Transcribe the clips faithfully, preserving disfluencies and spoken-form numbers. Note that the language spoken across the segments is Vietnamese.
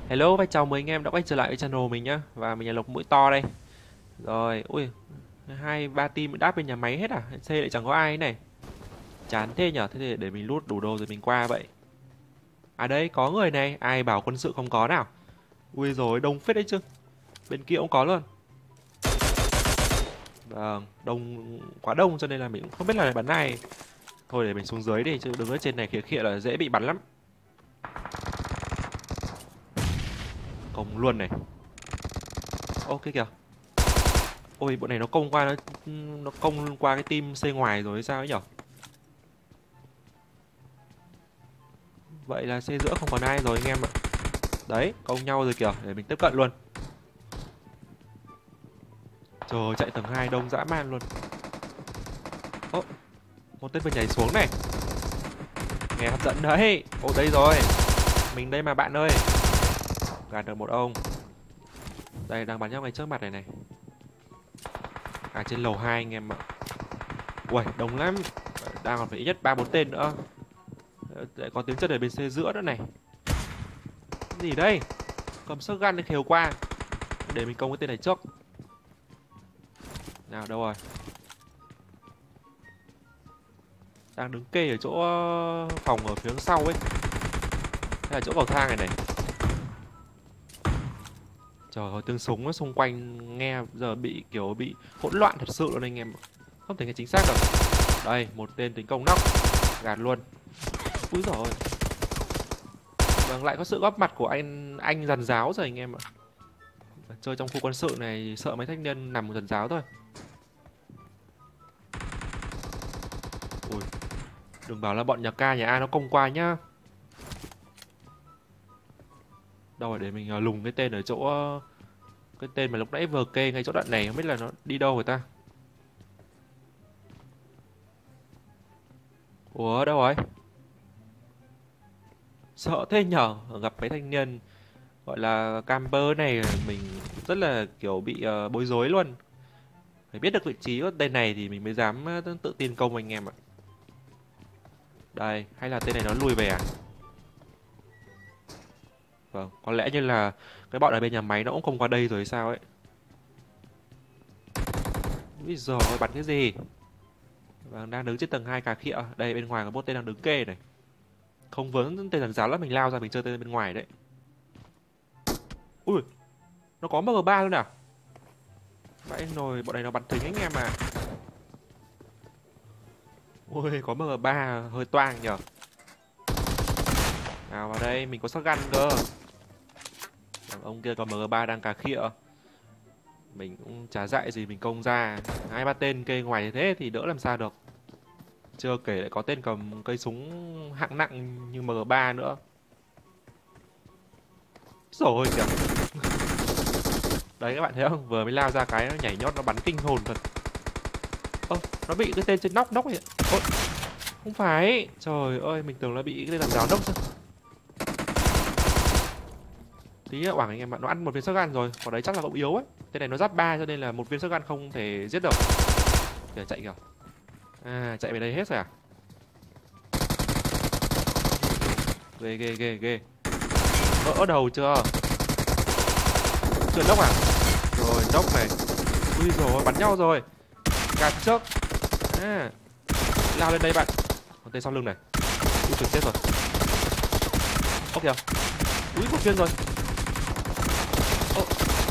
Hello và chào mừng anh em đã quay trở lại với channel mình nhá. Và mình là Lộc Mũi To đây. Rồi, ui, hai ba team đáp bên nhà máy hết à? C lại chẳng có ai ấy này. Chán thế nhở. Thế thì để mình lút đủ đồ rồi mình qua vậy. À đây, có người này. Ai bảo quân sự không có nào? Ui rồi, đông phết đấy chứ. Bên kia cũng có luôn. Vâng, đông quá đông cho nên là mình cũng không biết là bắn ai. Thôi để mình xuống dưới đi chứ đứng ở trên này khía khịa là dễ bị bắn lắm. Công luôn này. Ok kìa. Ôi bọn này nó công qua nó nó công qua cái team C ngoài rồi hay sao ấy nhở? Vậy là C giữa không còn ai rồi anh em ạ. Đấy, công nhau rồi kìa, để mình tiếp cận luôn. Trời, chạy tầng hai đông dã man luôn. Ố, một tên vừa nhảy xuống này. Nghe hấp dẫn đấy. Ồ đây rồi. Mình đây mà bạn ơi. Gạt được một ông. Đây đang bắn nhau ngay trước mặt này này. À trên lầu hai anh em ạ. Ui, đông lắm. Đang còn phải ít nhất ba bốn tên nữa. Lại có tiếng chân ở bên C giữa nữa này. Cái gì đây? Cầm shotgun để khều qua. Để mình công cái tên này trước. Nào đâu rồi? Đang đứng kê ở chỗ phòng ở phía sau ấy. Hay là chỗ cầu thang này này. Trời ơi, tiếng súng nó xung quanh nghe giờ bị kiểu bị hỗn loạn thật sự luôn anh em. Không thể nghe chính xác được. Đây, một tên tấn công nóc. Gạt luôn. Úi giời ơi. Vâng, lại có sự góp mặt của anh anh giàn giáo rồi anh em ạ. Chơi trong khu quân sự này sợ mấy thanh niên nằm giàn giáo thôi. Ui. Đừng bảo là bọn nhà ca nhà A nó công qua nhá. Đâu rồi để mình lùng cái tên ở chỗ cái tên mà lúc nãy vừa kê ngay chỗ đoạn này, không biết là nó đi đâu người ta. Ủa đâu rồi? Sợ thế nhở, gặp mấy thanh niên gọi là camper này mình rất là kiểu bị uh, bối rối luôn. Phải biết được vị trí của tên này thì mình mới dám uh, tự tin công anh em ạ. Đây, hay là tên này nó lùi về à? Vâng, có lẽ như là cái bọn ở bên nhà máy nó cũng không qua đây rồi sao ấy. Úi giời ơi, bắn cái gì? Vâng, đang đứng trên tầng hai cà khịa. Đây, bên ngoài có một tên đang đứng kê này. Không vướng tên giàn giáo là mình lao ra mình chơi tên bên ngoài đấy. Ui, nó có M ba luôn à? Vãi nồi, bọn này nó bắn thính anh em à. Ui, có M ba hơi toang nhở. Nào vào đây, mình có shotgun cơ. Ông kia có M ba đang cà khịa. Mình cũng chả dạy gì mình công ra. Hai ba tên kê ngoài như thế thì đỡ làm sao được. Chưa kể lại có tên cầm cây súng hạng nặng như M ba nữa. Rồi kìa. Đấy các bạn thấy không? Vừa mới lao ra cái nó nhảy nhót nó bắn kinh hồn thật. Ơ, nó bị cái tên trên nóc nóc ấy. Ôi, không phải. Trời ơi, mình tưởng là bị cái tên làm giáo nóc chứ. Tí nữa hoảng anh em ạ, nó ăn một viên shotgun rồi. Còn đấy chắc là cũng yếu ấy. Tên này nó giáp ba cho nên là một viên shotgun không thể giết được. Kìa chạy kìa. À, chạy về đây hết rồi à? Ghê ghê ghê ghê. Vỡ đầu chưa? Chưa nóc à? Rồi, nóc này. Ui rồi, bắn nhau rồi. Gạt trước. À, lao lên đây bạn. Còn tên sau lưng này. Ui trời chết rồi. Ốc kìa. Ui một viên rồi. Ô.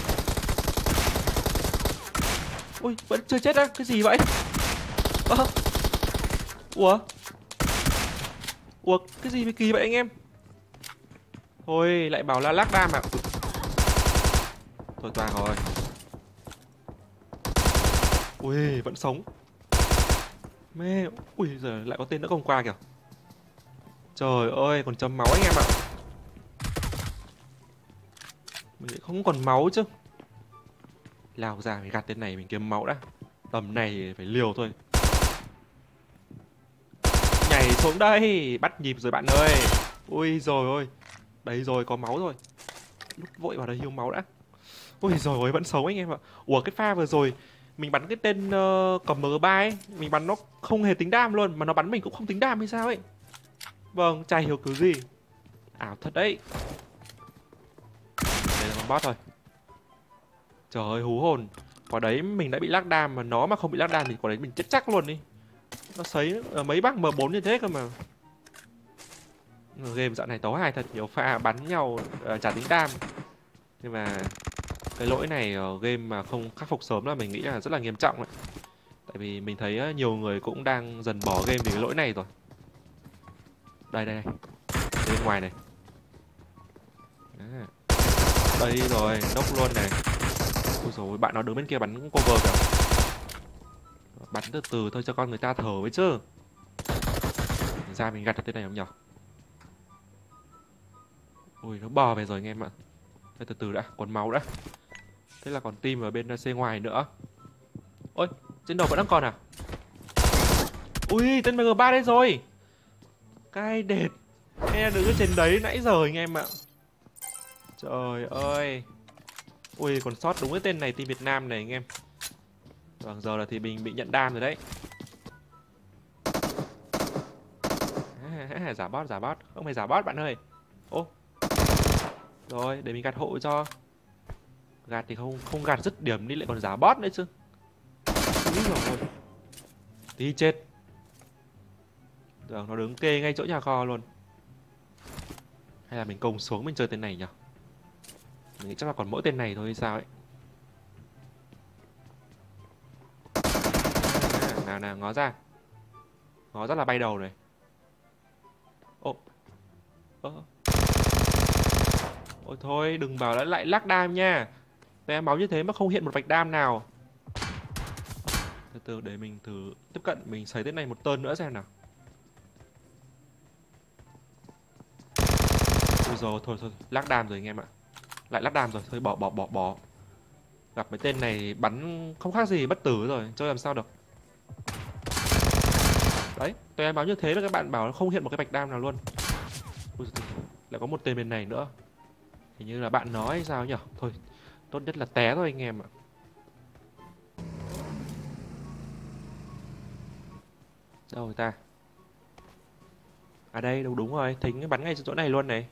Ui vẫn chưa chết á. Cái gì vậy? À. Ủa? Ủa cái gì mà kỳ vậy anh em? Thôi lại bảo là lag đam à? Thôi toàn rồi. Ui vẫn sống. Mê. Ui giờ lại có tên nữa không qua kìa. Trời ơi còn chấm máu anh em ạ. Mình lại không còn máu chứ. Lao ra mình gạt tên này mình kiếm máu đã. Tầm này phải liều thôi. Nhảy xuống đây. Bắt nhịp rồi bạn ơi. Ui rồi ôi. Đấy rồi có máu rồi. Lúc vội vào đây hiêu máu đã. Ui rồi ôi vẫn sống anh em ạ. Ủa cái pha vừa rồi mình bắn cái tên uh, cầm M ba ấy. Mình bắn nó không hề tính đam luôn. Mà nó bắn mình cũng không tính đam hay sao ấy. Vâng chả hiểu kiểu gì. Ảo thật đấy. bot thôi. Trời ơi hú hồn. Quả đấy mình đã bị lác đam, mà nó mà không bị lác đam thì quả đấy mình chết chắc luôn đi. Nó sấy ở mấy bác em bốn như thế cơ mà. Game dạo này tấu hài thật, nhiều pha bắn nhau uh, chả tính đam. Nhưng mà cái lỗi này ở game mà không khắc phục sớm là mình nghĩ là rất là nghiêm trọng đấy. Tại vì mình thấy nhiều người cũng đang dần bỏ game vì cái lỗi này rồi. Đây đây đây. Bên ngoài này. À. Đây rồi, nốc luôn này. Ôi dồi, bạn nó đứng bên kia bắn cover kìa. Bắn từ từ thôi cho con người ta thở với chứ. Ra mình gặt được tên này không nhỉ? Ui, nó bò về rồi anh em ạ. Thôi từ từ đã, còn máu đã. Thế là còn team ở bên C ngoài nữa. Ôi, trên đầu vẫn đang còn à? Ui, tên M G ba đây rồi. Cay đệt. Nghe đứng ở trên đấy nãy giờ anh em ạ. Trời ơi. Ui, còn sót đúng cái tên này, team Việt Nam này anh em. Vâng, giờ là thì mình bị nhận đam rồi đấy. À, giả bot, giả bot. Không phải giả bot bạn ơi. Ô. Rồi, để mình gạt hộ cho. Gạt thì không không gạt dứt điểm đi lại còn giả bot nữa chứ. Úi rồi. Tí chết. Rồi, nó đứng kê ngay chỗ nhà kho luôn. Hay là mình cùng xuống mình chơi tên này nhỉ? Mình nghĩ chắc là còn mỗi tên này thôi hay sao ấy. À, nào nào, ngó ra. Ngó rất là bay đầu này. Ô. Ơ. Ôi thôi, đừng bảo là lại lắc đam nha. Té máu như thế mà không hiện một vạch đam nào. Từ từ để mình thử tiếp cận, mình xấy tên này một tơn nữa xem nào. Ui dồi, thôi thôi, lắc đam rồi anh em ạ. Lại lắc đam rồi, thôi bỏ bỏ bỏ bỏ. Gặp mấy tên này bắn không khác gì bất tử rồi, chơi làm sao được. Đấy, tôi em báo như thế là các bạn bảo không hiện một cái vạch đam nào luôn. Ui, lại có một tên bên này nữa. Hình như là bạn nói hay sao nhỉ? Thôi, tốt nhất là té thôi anh em ạ. Đâu người ta? À đây, đúng đúng rồi, Thính bắn ngay chỗ này luôn này.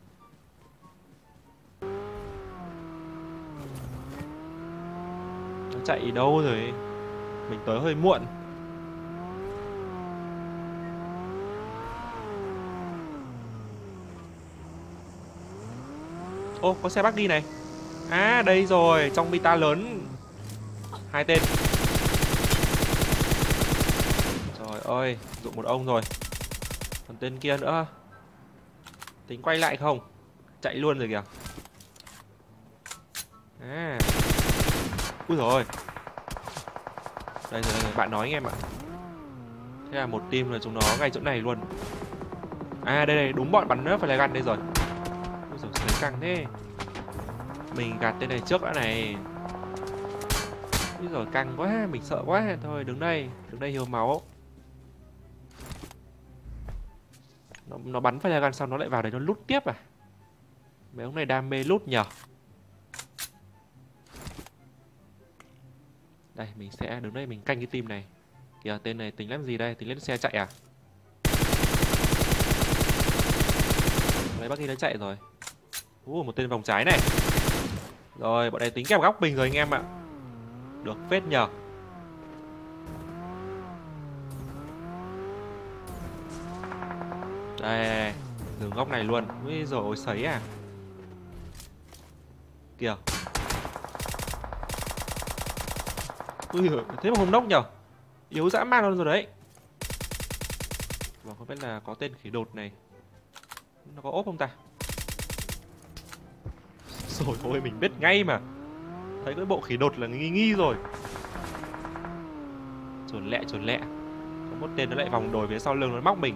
Nó chạy đâu rồi? Mình tới hơi muộn. Ô, có xe bắt đi này. À, đây rồi, trong Mita lớn. Hai tên. Trời ơi, dụng một ông rồi. Còn tên kia nữa. Tính quay lại không? Chạy luôn rồi kìa. À. Úi rồi. Đây rồi, đây rồi, bạn nói anh em ạ. Thế là một team là chúng nó ngay chỗ này luôn. À đây này, đúng bọn bắn nữa phải là gắn đây rồi. Ôi giời, thấy căng thế. Mình gạt tên này trước đã này. Ôi giời, căng quá, mình sợ quá. Thôi đứng đây, đứng đây hiếu máu. Nó, nó bắn phải là gắn xong nó lại vào đấy nó lút tiếp à? Mấy ông này đam mê lút nhở. Đây, mình sẽ đứng đây mình canh cái team này. Kìa, tên này tính làm gì đây? Tính lên xe chạy à? Đấy, bác ấy nó chạy rồi. Uh, một tên vòng trái này. Rồi, bọn này tính kẹp góc mình rồi anh em ạ. Được phết nhờ. Đây, dừng góc này luôn. Ui dồi, sấy à. Kìa. Ui, thế mà không nốc nhở. Yếu dã man luôn rồi đấy. Và không biết là có tên khỉ đột này nó có ốp không ta? Rồi thôi, mình biết ngay mà. Thấy cái bộ khỉ đột là nghi nghi rồi. Chuồn lẹ chuồn lẹ. Có một tên nó lại vòng đồi phía sau lưng nó móc mình.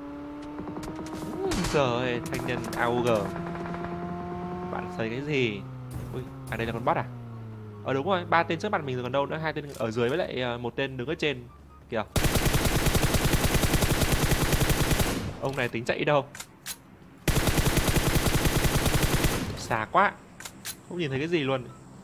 Trời, thanh niên a u giê. Bạn xây cái gì? Ui, à đây là con bot à? Ờ đúng rồi, ba tên trước mặt mình rồi còn đâu nữa, hai tên ở dưới với lại một tên đứng ở trên. Kìa. Ông này tính chạy đi đâu? Xa quá. Không nhìn thấy cái gì luôn.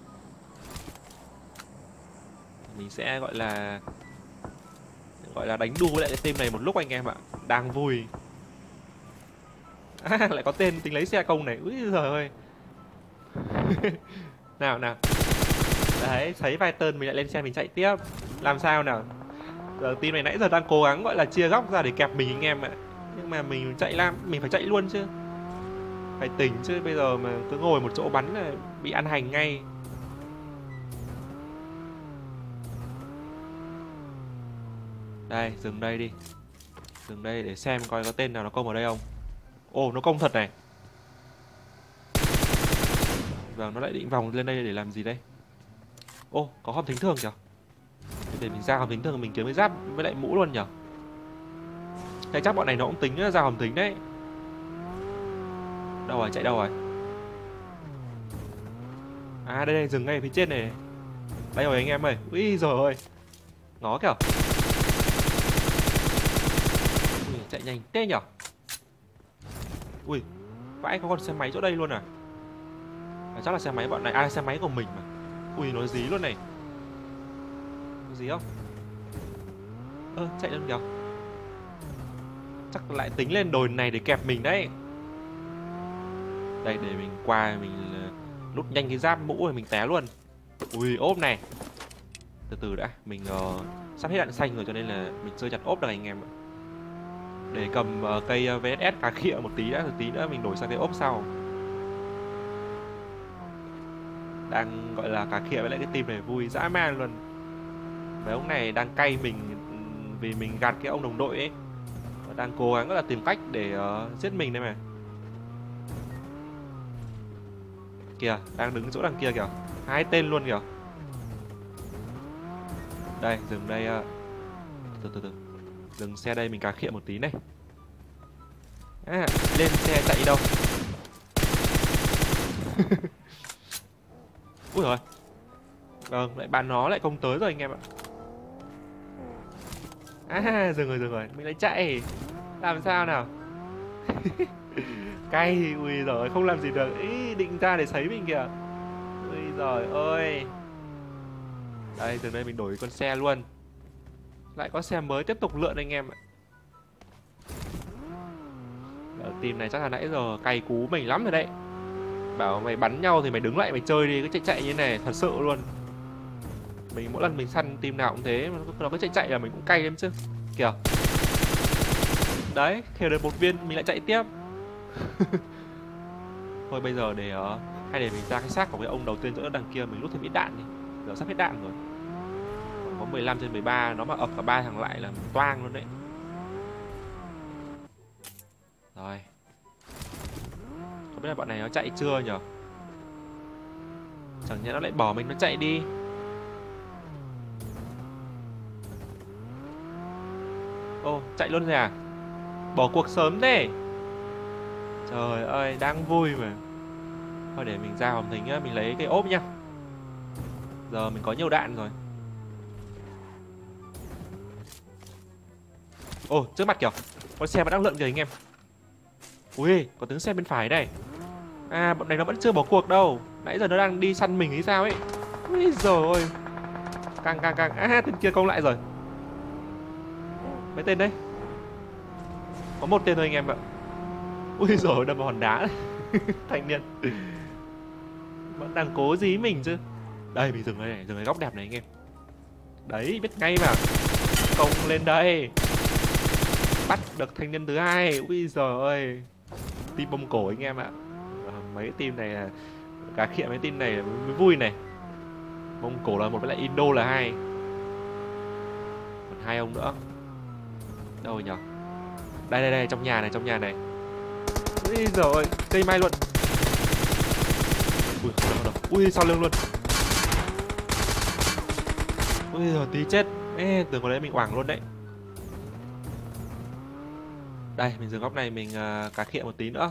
Mình sẽ gọi là gọi là đánh đu với lại cái team này một lúc anh em ạ. Đang vui. À, lại có tên tính lấy xe công này. Úi giời ơi. Nào nào. Đấy, thấy vài tên mình lại lên xe mình chạy tiếp. Làm sao nào? Giờ team này nãy giờ đang cố gắng gọi là chia góc ra để kẹp mình anh em ạ. Nhưng mà mình chạy làm, mình phải chạy luôn chứ. Phải tỉnh chứ, bây giờ mà cứ ngồi một chỗ bắn là bị ăn hành ngay. Đây, dừng đây đi. Dừng đây để xem coi có tên nào nó công ở đây không. Ồ, nó công thật này. Vâng, nó lại định vòng lên đây để làm gì đây? Ô, có hòm thính thường kìa. Để mình ra hòm thính thường mình kiếm cái giáp với lại mũ luôn nhở. Thế chắc bọn này nó cũng tính ra hòm thính đấy. Đâu rồi, chạy đâu rồi? À đây đây, dừng ngay ở phía trên này. Đây rồi anh em ơi. Ui giời ơi. Ngó kìa. Ui, chạy nhanh thế nhở. Ui, vãi có con xe máy chỗ đây luôn à? À chắc là xe máy bọn này, à xe máy của mình mà. Ui nó dí luôn này. Có dí không? Ơ, chạy lên kìa. Chắc lại tính lên đồi này để kẹp mình đấy. Đây để mình qua mình nút nhanh cái giáp mũ rồi mình té luôn. Ui ốp này. Từ từ đã, mình uh, sắp hết đạn xanh rồi cho nên là mình chơi chặt ốp được anh em ạ. Để cầm uh, cây vê ét ét cà khịa một tí đã, rồi tí nữa mình đổi sang cái ốp sau. Đang gọi là cà khịa với lại cái team này vui dã man luôn. Mấy ông này đang cay mình vì mình gạt cái ông đồng đội ấy. Đang cố gắng là tìm cách để uh, giết mình đây mà. Kìa, đang đứng chỗ đằng kia kìa. Hai tên luôn kìa. Đây, dừng đây. Uh... Từ từ từ. Dừng xe đây mình cà khịa một tí này. À, lên xe chạy đâu. Ui rồi. Vâng, lại bạn nó lại công tới rồi anh em ạ. À, dừng rồi, dừng rồi. Mình lại chạy. Làm sao nào. Cay, ui giời, không làm gì được. Ý, định ra để sấy mình kìa. Ui giời ơi. Đây, từ đây mình đổi con xe luôn. Lại có xe mới tiếp tục lượn anh em ạ. Ở team này chắc là nãy giờ cay cú mình lắm rồi đấy. Bảo mày bắn nhau thì mày đứng lại mày chơi đi. Cứ chạy chạy như này, thật sự luôn. Mình mỗi lần mình săn team nào cũng thế. Nó cứ chạy chạy là mình cũng cay lắm chứ. Kìa. Đấy, khều được một viên mình lại chạy tiếp. Thôi bây giờ để uh, hay để mình ra cái xác của cái ông đầu tiên chỗ đằng kia mình rút thêm ít đạn đi. Giờ sắp hết đạn rồi. Còn có mười lăm trên mười ba, nó mà ập cả ba thằng lại là mình toang luôn đấy. Rồi. Không biết là bọn này nó chạy chưa nhở? Chẳng nhẽ nó lại bỏ mình nó chạy đi. Ô, chạy luôn rồi à? Bỏ cuộc sớm thế. Trời ơi, đang vui mà. Thôi để mình ra hòm thính á, mình lấy cái ốp nhá. Giờ mình có nhiều đạn rồi. Ồ, trước mặt kìa. Con xe vẫn đang lượn kìa anh em. Ui, có tiếng xe bên phải đây. À, bọn này nó vẫn chưa bỏ cuộc đâu. Nãy giờ nó đang đi săn mình hay sao ấy. Ui giời ơi. Căng căng căng. À, tên kia công lại rồi. Mấy tên đây? Có một tên thôi anh em ạ. Ui giời, đâm vào hòn đá. Thanh niên vẫn đang cố dí mình chứ. Đây, mình dừng đây này, dừng cái góc đẹp này anh em. Đấy, biết ngay mà. Công lên đây. Bắt được thanh niên thứ hai. Ui giời ơi. Team bông cổ anh em ạ. À, mấy team này là cá khịa, mấy team này mới vui này. Bông cổ là một với lại Indo là hai. Còn hai ông nữa. Đâu rồi nhở? Đây đây đây, trong nhà này, trong nhà này. Ui giời ơi, cây mai luôn. Ui, không đâu, không đâu. Ui, sau lưng luôn. Ui giời, tí chết. Ê, tưởng có đấy mình oảng luôn đấy. Đây, mình dừng góc này, mình uh, cá khịa một tí nữa.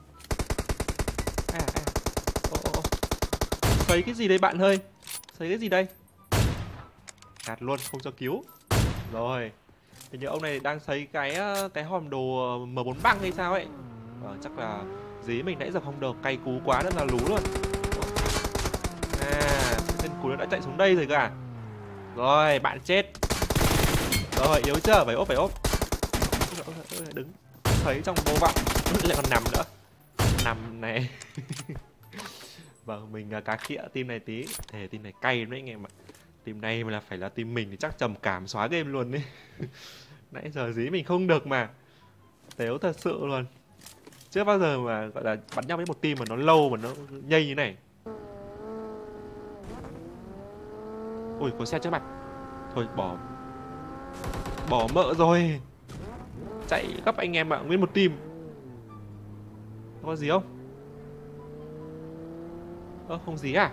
À, à. Ô, ô, ô. Sấy cái gì đây bạn ơi? Sấy cái gì đây? Gạt luôn, không cho cứu. Rồi. Hình như ông này đang sấy cái cái hòm đồ M bốn băng hay sao ấy. Ờ, chắc là dí mình nãy giờ không được, cay cú quá rất là lú luôn. À, tên cú nó đã chạy xuống đây rồi cả. Rồi, bạn chết. Rồi, yếu chưa? Phải ốp, phải ốp. Đứng thấy trong vô vọng. Lại còn nằm nữa. Nằm này. Vâng, mình uh, cá khịa team này tí. Thề team này cay lắm đấy anh em ạ. Team này mà là phải là team mình thì chắc trầm cảm xóa game luôn đấy. Nãy giờ dí mình không được mà. Tếu thật sự luôn. Chưa bao giờ mà gọi là bắn nhau với một team mà nó lâu mà nó nhây như này. Ui, có xe trước mặt. Thôi bỏ. Bỏ mỡ rồi. Chạy gấp anh em ạ, nguyên một team. Có gì không? Ơ, không gì à?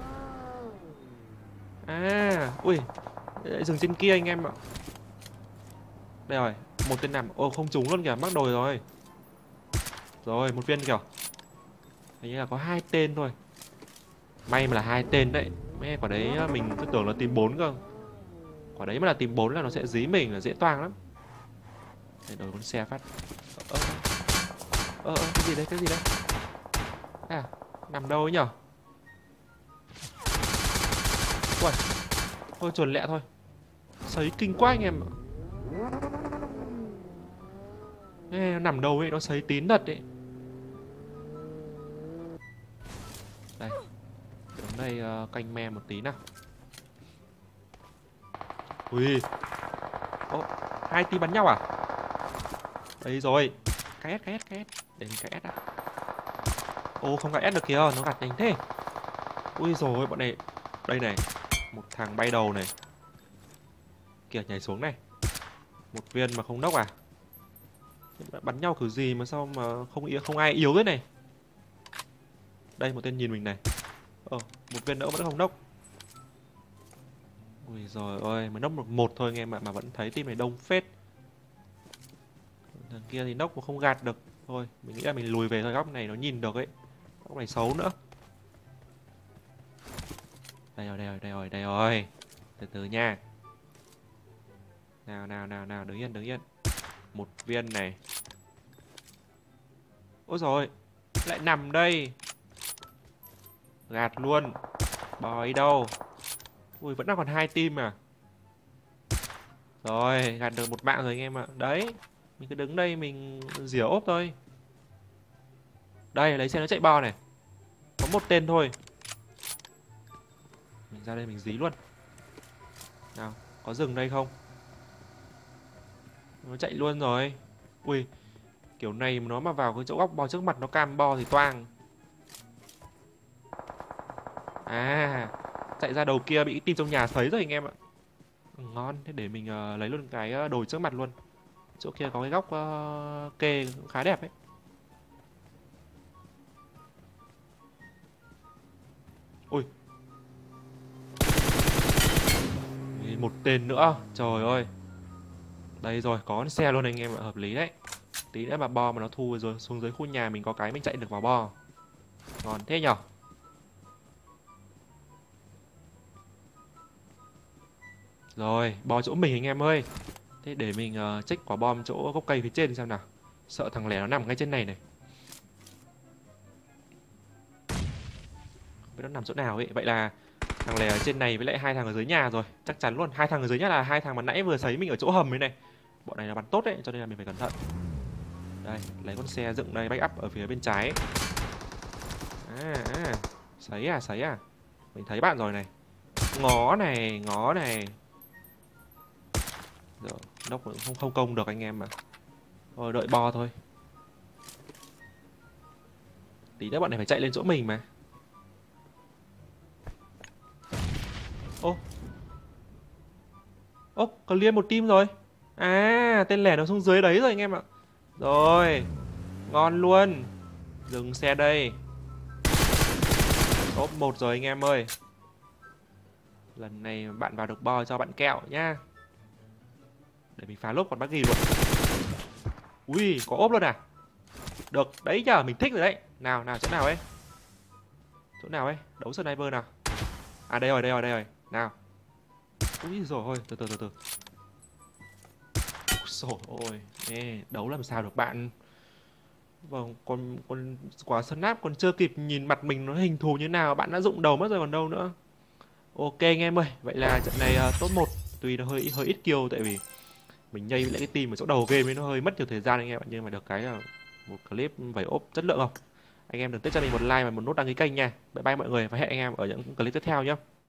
À, ui, dừng trên kia anh em ạ. Đây rồi, một tên nằm. Ồ, không trúng luôn kìa, mắc đồi rồi. Rồi, một viên kìa. Hình như là có hai tên thôi. May mà là hai tên đấy. Mẹ, quả đấy mình cứ tưởng là team bốn cơ. Quả đấy mà là team bốn là nó sẽ dí mình là dễ toang lắm. Để đổi con xe phát. Ơ, ơ, ơ, cái gì đấy, cái gì đấy? À, nằm đâu ấy nhở? Ui, thôi chuồn lẹ thôi. Sấy kinh quá anh em ạ. Ê, nó nằm đâu ấy, nó sấy tín thật ấy. Đây, đứng đây uh, canh me một tí nào. Ui. Ô, hai team bắn nhau à? Đây rồi. Cái S, cái S, cái S. Để mình cái S đã. Ô, không cái S được kìa, nó gạt nhanh thế. Ui rồi bọn này. Đây này. Một thằng bay đầu này. Kìa, nhảy xuống này. Một viên mà không nốc à? Bắn nhau kiểu gì mà sao mà không yếu, không ai yếu thế này. Đây, một tên nhìn mình này. Ờ, một viên nữa vẫn không nốc. Ui rồi ôi, mới nốc một, một thôi anh em ạ, mà vẫn thấy team này đông phết. Thằng kia thì nốc mà không gạt được. Thôi, mình nghĩ là mình lùi về thôi, góc này nó nhìn được ấy. Góc này xấu nữa. Đây rồi, đây rồi, đây rồi, đây rồi. Từ từ nha. Nào, nào, nào, nào, đứng yên, đứng yên. Một viên này. Ôi rồi, lại nằm đây. Gạt luôn. Bò ấy đâu. Ui, vẫn đang còn hai team à. Rồi, gạt được một mạng rồi anh em ạ. Đấy, mình cứ đứng đây mình rỉa ốp thôi. Đây, lấy xe nó chạy bo này. Có một tên thôi. Mình ra đây mình dí luôn. Nào, có rừng đây không? Nó chạy luôn rồi. Ui, kiểu này nó mà vào cái chỗ góc bo trước mặt nó cam bo thì toang. À, chạy ra đầu kia bị team trong nhà thấy rồi anh em ạ. Ngon, thế để mình uh, lấy luôn cái đồi trước mặt luôn. Chỗ kia có cái góc uh, kê cũng khá đẹp ấy. Ui. Một tên nữa, trời ơi. Đây rồi, có xe luôn anh em ạ, hợp lý đấy. Tí nữa mà bo mà nó thu rồi xuống dưới khu nhà mình có cái mình chạy được vào bo. Ngon thế nhở. Rồi, bo chỗ mình anh em ơi. Thế để mình uh, check quả bom chỗ gốc cây phía trên xem nào. Sợ thằng lẻ nó nằm ngay trên này này. Không biết nó nằm chỗ nào ấy. Vậy là thằng lẻ ở trên này với lại hai thằng ở dưới nhà rồi. Chắc chắn luôn, hai thằng ở dưới nhà là hai thằng mà nãy vừa sấy mình ở chỗ hầm ấy này. Bọn này là bắn tốt đấy, cho nên là mình phải cẩn thận. Đây, lấy con xe dựng đây, back up ở phía bên trái. À, à, sấy à, sấy à. Mình thấy bạn rồi này. Ngó này, ngó này. Rồi, nóc cũng không, không công được anh em mà. Thôi, đợi bo thôi. Tí nữa bọn này phải chạy lên chỗ mình mà. Ô. Ô, có liên một team rồi. À, tên lẻ nó xuống dưới đấy rồi anh em ạ. Rồi, ngon luôn. Dừng xe đây. Top một rồi anh em ơi. Lần này bạn vào được bo cho bạn kẹo nhá. Để mình phá lốp còn bắt ghi luôn. Ui, có ốp luôn à. Được, đấy nhờ, mình thích rồi đấy. Nào, nào, chỗ nào ấy. Chỗ nào ấy, đấu sniper nào. À đây rồi, đây rồi, đây rồi. Nào. Úi dồi ôi, từ từ từ từ. Ôi ôi, ê, đấu làm sao được bạn. Vâng, còn, còn quả snap còn chưa kịp nhìn mặt mình nó hình thù như nào, bạn đã rụng đầu mất rồi còn đâu nữa. Ok anh em ơi, vậy là trận này uh, top một. Tuy nó hơi hơi ít kill tại vì mình nhây lại cái team ở chỗ đầu game ấy, nó hơi mất nhiều thời gian anh em ạ. Nhưng mà được cái là một clip vẩy ốp chất lượng không. Anh em đừng tiếc cho mình một like và một nút đăng ký kênh nha. Bye bye mọi người và hẹn anh em ở những clip tiếp theo nhé.